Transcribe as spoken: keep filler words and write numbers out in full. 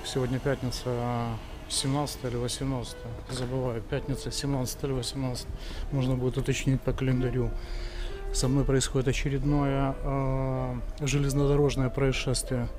Сегодня пятница, семнадцатое или восемнадцатое. Забываю, пятница, семнадцатое или восемнадцатое. Можно будет уточнить по календарю. Со мной происходит очередное э, железнодорожное происшествие.